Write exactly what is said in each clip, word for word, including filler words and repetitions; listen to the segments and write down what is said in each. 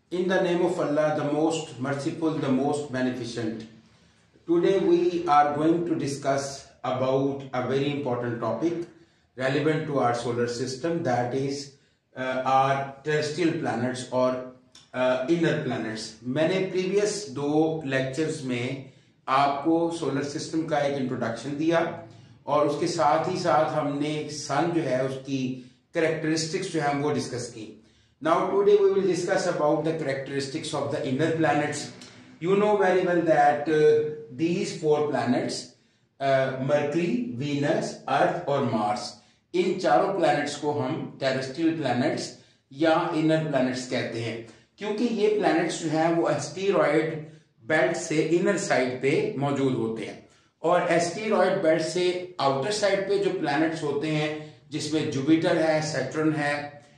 In the name of Allah, the most merciful, the most beneficent. Today we are going to discuss about a very important topic relevant to our solar system, that is uh, our terrestrial planets or uh, inner planets. मैंने previous दो lectures में आपको solar system का एक introduction दिया और उसके साथ ही साथ हमने सन जो है उसकी characteristics जो है वो discuss की. Now today we will discuss about the characteristics of the inner planets. You know very well that uh, these four planets, uh, Mercury, Venus, Earth और Mars, इन चारों planets को हम terrestrial planets या inner planets कहते हैं, क्योंकि ये planets जो हैं वो asteroid belt से inner side पे मौजूद होते हैं और asteroid belt से outer side पे जो planets होते हैं जिसमें Jupiter है, Saturn है,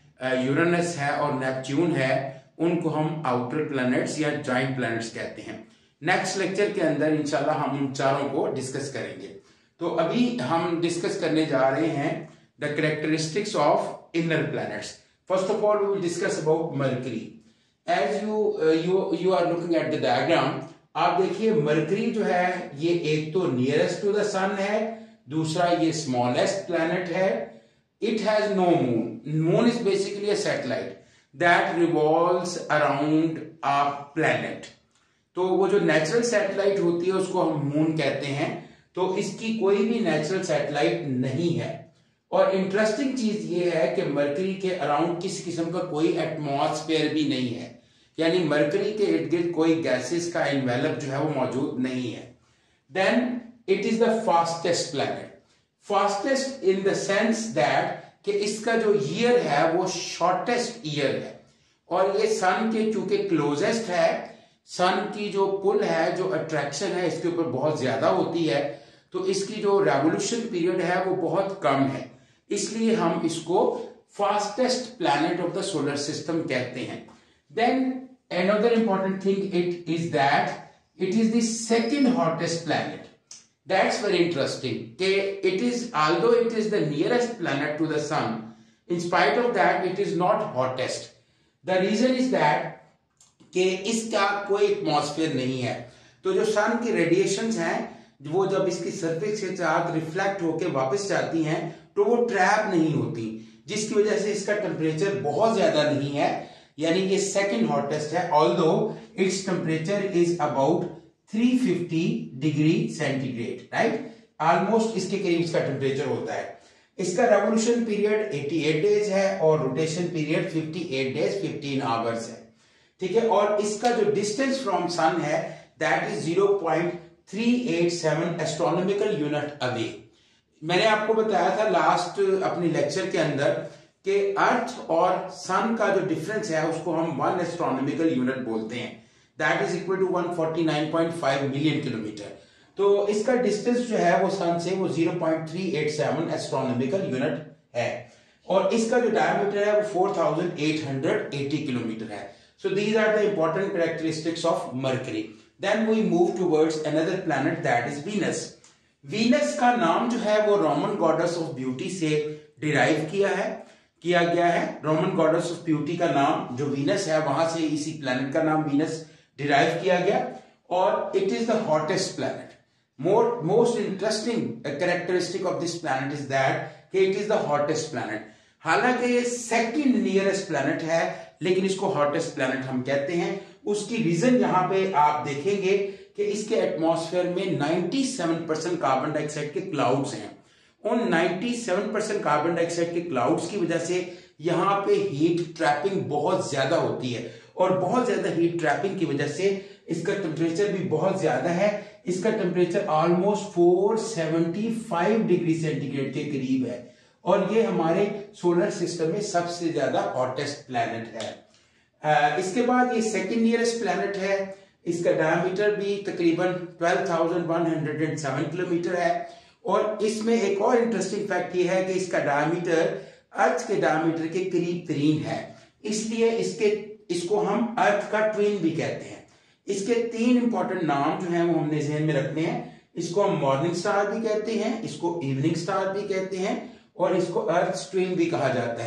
यूरेनस है और नेपच्यून है, उनको हम आउटर प्लैनेट्स या जाइंट प्लैनेट्स कहते हैं. नेक्स्ट लेक्चर के अंदर इंशाल्लाह हम उन चारों को डिस्कस करेंगे. तो अभी हम डिस्कस करने जा रहे हैं the characteristics of inner planets. First of all we will discuss about Mercury. As you you you are looking at the diagram, आप देखिए मरकरी जो है ये एक तो नियरेस्ट टू द सन है, दूसरा ये स्मॉलेस्ट प्लैनेट है. It has no moon. Moon is basically a satellite that revolves around a planet. तो वो जो नेचुरल सैटेलाइट होती है उसको हम मून कहते हैं. तो इसकी कोई भी नेचुरल सैटेलाइट नहीं है. और इंटरेस्टिंग चीज ये है कि मरकरी के अराउंड किस किस्म का कोई एटमॉस्फेयर भी नहीं है, यानी मरकरी के इर्द गिर्द कोई गैसेस का एनवेलप जो है वो मौजूद नहीं है. Then it is the fastest planet. Fastest in the sense that कि इसका जो ईयर है वो शॉर्टेस्ट ईयर है और ये सन के चूंकि क्लोजेस्ट है, सन की जो पुल है, जो अट्रैक्शन है इसके ऊपर बहुत ज्यादा होती है, तो इसकी जो रेवोल्यूशन पीरियड है वो बहुत कम है, इसलिए हम इसको fastest planet of the solar system कहते हैं. Then another important thing it is that it is the second hottest planet. That's very interesting. It is, although it is the nearest planet to the sun, in spite of that, it is not hottest. The reason is that कि इसका कोई atmosphere नहीं है. तो जो सन की radiations हैं वो जब इसकी सरफेस के साथ रिफ्लेक्ट होकर वापस जाती हैं तो वो ट्रैप नहीं होती, जिसकी वजह से इसका टेम्परेचर बहुत ज्यादा नहीं है, यानी ये सेकंड हॉटेस्ट है. Although its temperature is about तीन सौ पचास डिग्री सेंटीग्रेड, राइट, ऑलमोस्ट इसके करीब इसका टेम्परेचर होता है. इसका रेवोल्यूशन पीरियड अठासी डेज है और रोटेशन पीरियड अट्ठावन डेज पंद्रह आवर्स है, ठीक है. और इसका जो डिस्टेंस फ्रॉम सन है that is zero point three eight seven astronomical unit away. मैंने आपको बताया था लास्ट अपनी लेक्चर के अंदर कि अर्थ और सन का जो डिफरेंस है उसको हम वन एस्ट्रोनॉमिकल यूनिट बोलते हैं, that is equal to one forty nine point five million kilometre. तो इसका डिस्टेंस जो है वो सन से वो zero point three eight seven astronomical unit है और इसका जो डायमीटर है वो four thousand eight hundred eighty kilometre है. So these are the important characteristics of Mercury. Then we move towards another planet that is Venus. Venus का नाम जो है वो रोमन गॉडेस ऑफ ब्यूटी से डिराइव किया है किया गया है. रोमन गॉडेस ऑफ ब्यूटी का नाम जो वीनस है वहां से इसी प्लैनेट का नाम वीनस डिराइव किया गया और it is the hottest planet. More most interesting characteristic of this planet is that it is the hottest planet. हालांकि ये सेकंड नियरेस्ट प्लैनेट है लेकिन इसको हॉटेस्ट प्लैनेट हम कहते हैं. उसकी रीजन यहां पे आप देखेंगे कि इसके एटमॉस्फेयर में सत्तानवे परसेंट कार्बन डाइऑक्साइड के क्लाउड्स हैं. उन सत्तानवे परसेंट कार्बन डाइऑक्साइड के क्लाउड्स की वजह से यहाँ पे हीट ट्रैपिंग बहुत ज्यादा होती है और बहुत ज्यादा हीट ट्रैपिंग की वजह से इसका टेम्परेचर भी बहुत ज्यादा है. इसका टेम्परेचर ऑलमोस्ट चार सौ पचहत्तर डिग्री सेंटीग्रेड के करीब है और ये हमारे सोलर सिस्टम में सबसे ज्यादा हॉटेस्ट प्लैनेट है. आ, इसके बाद ये सेकंड नियरेस्ट प्लैनेट है. इसका डायमीटर भी तकरीबन बारह हज़ार एक सौ सात किलोमीटर है और इसमें एक और इंटरेस्टिंग फैक्ट ये है कि इसका डायमीटर अर्थ के डायमीटर के करीब तरीन है, इसलिए इसके इसको हम अर्थ का ट्विन भी कहते हैं. इसके तीन इंपॉर्टेंट नाम जो हैं वो हमने ज़हन में रखने हैं. इसको हम मॉर्निंग स्टार भी कहते हैं, इसको इवनिंग स्टार भी कहते हैं और इसको अर्थ ट्विन भी कहा जाता है.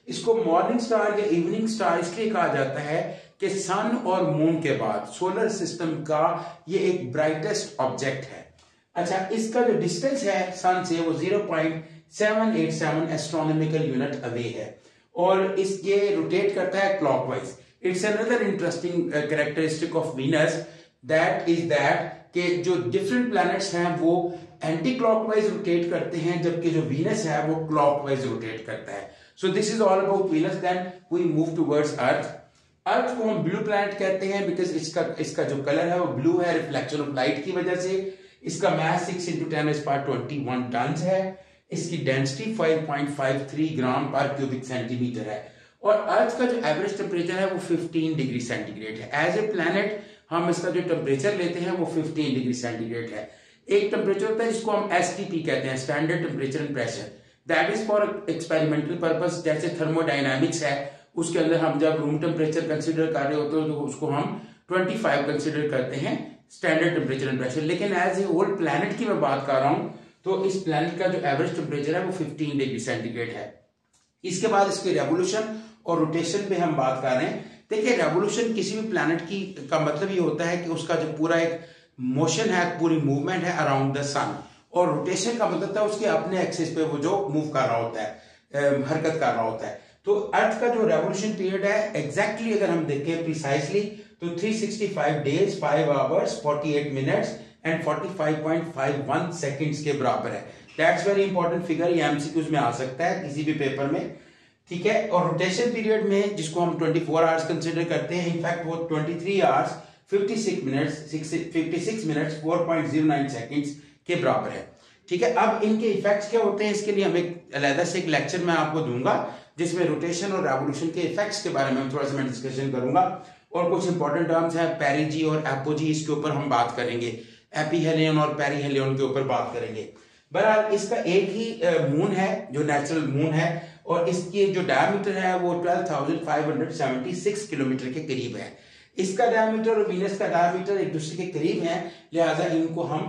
इसको मॉर्निंग स्टार या इवनिंग स्टार इसलिए कहा जाता है कि सन और मून के बाद सोलर सिस्टम का ये एक ब्राइटेस्ट ऑब्जेक्ट है। अच्छा, इसका जो डिस्टेंस है सन से वो zero point seven eight seven astronomical unit away है और इस ये रोटेट करता है clockwise. It's another interesting characteristic of Venus that is that कि जो डिफरेंट प्लैनेट्स हैं वो एंटी क्लॉकवाइज रोटेट करते हैं, जबकि जो वीनस है वो क्लॉकवाइज रोटेट करता है। So this is all about Venus. Then we move towards Earth. Earth को हम ब्लू प्लैनेट कहते हैं बिकॉज इसका इसका जो कलर है वो ब्लू है, रिफ्लेक्शन ऑफ लाइट की वजह से। इसका mass six into ten is power twenty one ton है। इसकी density five point five three gram per cubic centimetre है और अर्थ का जो एवरेज टेम्परेचर है वो फिफ्टीन डिग्री सेंटीग्रेड है। एज ए प्लैनेट हम इसका जो टेम्परेचर लेते हैं वो फिफ्टीन डिग्री सेंटीग्रेड है। एक टेम्परेचर होता है जिसको हम एस टी पी कहते हैं, standard temperature and pressure, that is for experimental purpose. जैसे थर्मोडायनामिक्स है, उसके अंदर हम जब रूम टेम्परेचर कंसीडर कर रहे होते हैं तो उसको हम ट्वेंटी फाइव कंसीडर करते हैं स्टैंडर्ड टेम्परेचर एंड प्रेशर। लेकिन एज ए होल प्लैनेट की मैं बात कर रहा हूं तो इस प्लैनेट का जो एवरेज टेम्परेचर है वो फिफ्टीन डिग्री सेंटीग्रेड है। इसके बाद इसके रेवोल्यूशन और रोटेशन पे हम बात कर रहे हैं। देखिए, रेवोल्यूशन किसी भी प्लैनेट की का मतलब ये होता है कि उसका जो पूरा एक मोशन है, पूरी मूवमेंट है अराउंड द सन, और रोटेशन का मतलब है उसके अपने एक्सिस पे वो जो मूव कर रहा होता है, हरकत कर रहा होता है। तो अर्थ का जो रेवोल्यूशन पीरियड है एग्जैक्टली अगर हम देखें प्रिसाइसली तो three sixty five days, five hours, forty eight minutes and forty five point five one seconds के बराबर है। दैट्स वेरी इंपॉर्टेंट फिगर, ये एमसीक्यूज में आ सकता है किसी भी पेपर में, ठीक है। और रोटेशन पीरियड में जिसको हम ट्वेंटी फोर आवर्स कंसीडर करते हैं, इनफैक्ट वो twenty three hours fifty six minutes fifty six minutes four point zero nine seconds के बराबर है, ठीक है। अब इनके इफेक्ट्स क्या होते हैं, इसके लिए हम एक अलग से एक लेक्चर मैं आपको दूंगा जिसमें रोटेशन और रेवोल्यूशन के इफेक्ट्स के बारे में थोड़ा सा मैं डिस्कशन करूंगा और कुछ इंपॉर्टेंट टर्म्स हैं, पेरिजी और एपोजी, इसके ऊपर हम बात करेंगे, एपीहेलियन और पेरीहेलियन के ऊपर बात करेंगे। बहरहाल इसका एक ही मून है जो नेचुरल मून है और इसकी जो डायमीटर है वो twelve thousand five hundred seventy six kilometre के करीब है। इसका डायमीटर और वीनस का डायमीटर एक दूसरे के करीब हैं, लिहाजा इनको हम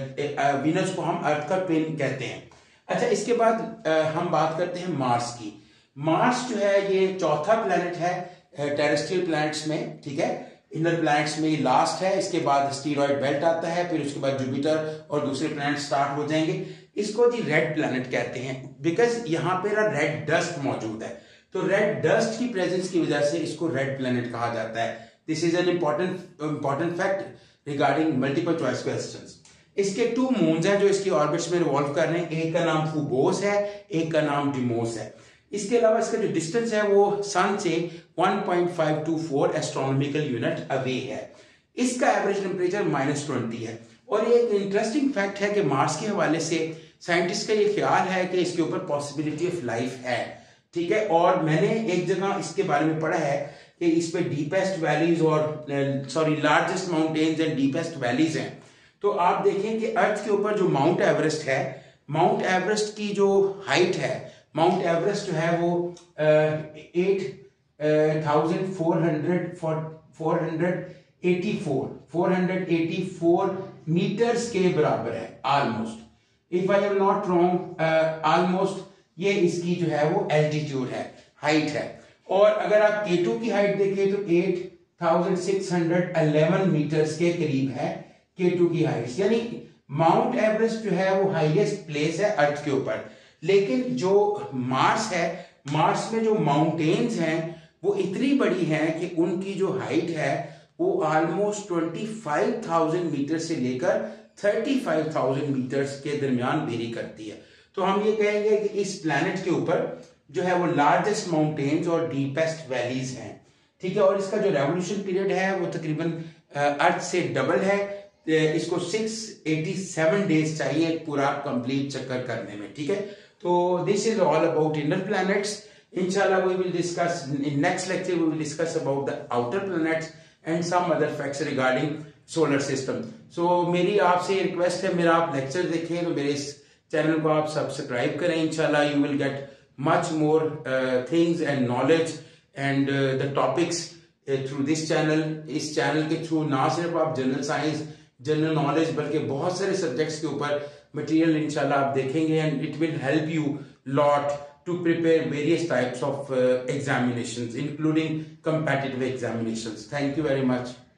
वीनस को हम अर्थ का ट्विन कहते हैं। अच्छा, इसके बाद आ, हम बात करते हैं मार्स की। मार्स जो है ये चौथा प्लैनेट है टेरेस्ट्रियल प्लैनेट्स में, ठीक है। इनर प्लैनेट्स में लास्ट है, इसके बाद एस्टेरॉयड बेल्ट आता है, फिर उसके बाद जुपिटर और दूसरे प्लैनेट स्टार्ट हो जाएंगे। इसको जी रेड प्लैनेट कहते हैं बिकॉज यहाँ पे ना रेड डस्ट मौजूद है, तो रेड डस्ट की प्रेजेंस की वजह से इसको रेड प्लैनेट कहा जाता है। This is an important important fact regarding multiple choice questions. इसके टू मून्स हैं जो इसकी ऑर्बिट्स में रिवॉल्व कर रहे हैं, एक का नाम फूबोस है, एक का नाम डिमोस है। इसके अलावा इसका जो डिस्टेंस है वो सन से one point five two four astronomical unit away है। इसका एवरेज टेम्परेचर माइनस ट्वेंटी है और ये एक इंटरेस्टिंग फैक्ट है कि मार्स के हवाले से साइंटिस्ट का ये ख्याल है कि इसके ऊपर पॉसिबिलिटी ऑफ लाइफ है, ठीक है। और मैंने एक जगह इसके बारे में पढ़ा है कि इस पे डीपेस्ट वैलीज और sorry largest mountains and deepest valleys हैं। तो आप देखें कि अर्थ के ऊपर जो माउंट एवरेस्ट है, माउंट एवरेस्ट की जो हाइट है, माउंट एवरेस्ट जो है वो eight thousand four hundred four hundred eighty four four hundred eighty four metres के बराबर है almost, if I am not wrong, almost ये इसकी जो है वो एल्टीट्यूड है, हाइट है। और अगर आप के टू की हाइट देखें तो eight thousand six hundred eleven metres के करीब है के टू की हाइट, यानी माउंट एवरेस्ट जो है वो हाईएस्ट प्लेस है अर्थ के ऊपर। लेकिन जो मार्स है, मार्स में जो माउंटेन्स हैं वो इतनी बड़ी हैं कि उनकी जो हाइट है वो almost twenty five thousand metre से लेकर थर्टी फाइव थाउजेंड मीटर्स के दरमियान वेरी करती है। तो हम ये कहेंगे कि इस प्लैनेट के ऊपर जो है वो लार्जेस्ट माउंटेन्स और डीपेस्ट वैलीज हैं, ठीक है। और इसका जो रेवोल्यूशन पीरियड है वो तकरीबन अर्थ से डबल है, इसको सिक्स एटी सेवन डेज चाहिए पूरा कंप्लीट चक्कर करने में, ठीक है। तो this is all about inner planets. इंशाल्लाह we will discuss in next lecture, we will discuss about the outer planets and some other facts regarding solar system. So मेरी आपसे रिक्वेस्ट है, मेरा आप लेक्चर देखें तो मेरे इस चैनल को आप सब्सक्राइब करें। इंशाल्लाह you will get much more uh, things and knowledge and uh, the topics uh, through this channel। इस चैनल के थ्रू ना सिर्फ आप जनरल साइंस, जनरल नॉलेज, बल्कि बहुत सारे सब्जेक्ट्स के ऊपर मटेरियल इंशाल्लाह आप देखेंगे and it will help you lot to prepare various types of uh, examinations, including competitive examinations. Thank you very much.